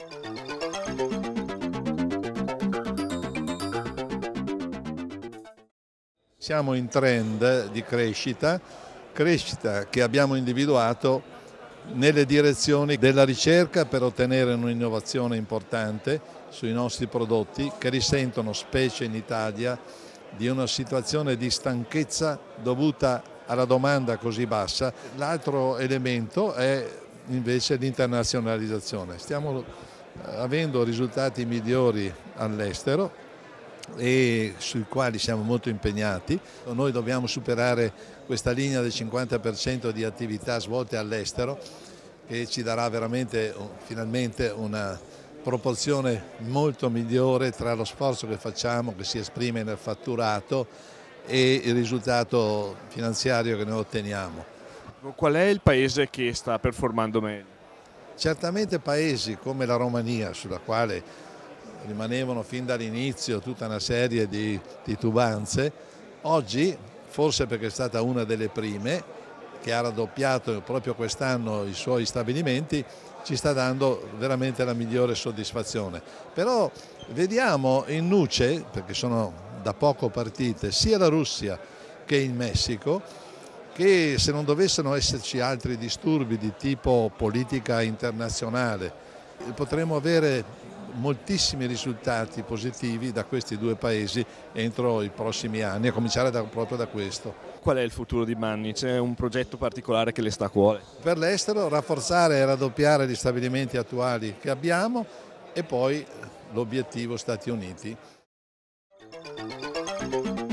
Siamo in trend di crescita che abbiamo individuato nelle direzioni della ricerca per ottenere un'innovazione importante sui nostri prodotti che risentono, specie in Italia, di una situazione di stanchezza dovuta alla domanda così bassa. L'altro elemento è invece l'internazionalizzazione. Stiamo avendo risultati migliori all'estero e sui quali siamo molto impegnati. Noi dobbiamo superare questa linea del 50% di attività svolte all'estero che ci darà veramente finalmente una proporzione molto migliore tra lo sforzo che facciamo, che si esprime nel fatturato, e il risultato finanziario che noi otteniamo. Qual è il paese che sta performando meglio? Certamente paesi come la Romania, sulla quale rimanevano fin dall'inizio tutta una serie di titubanze, oggi, forse perché è stata una delle prime, che ha raddoppiato proprio quest'anno i suoi stabilimenti, ci sta dando veramente la migliore soddisfazione. Però vediamo in nuce, perché sono da poco partite, sia la Russia che il Messico, che se non dovessero esserci altri disturbi di tipo politica internazionale, potremo avere moltissimi risultati positivi da questi due paesi entro i prossimi anni, a cominciare proprio da questo. Qual è il futuro di Manni? C'è un progetto particolare che le sta a cuore? Per l'estero rafforzare e raddoppiare gli stabilimenti attuali che abbiamo e poi l'obiettivo Stati Uniti.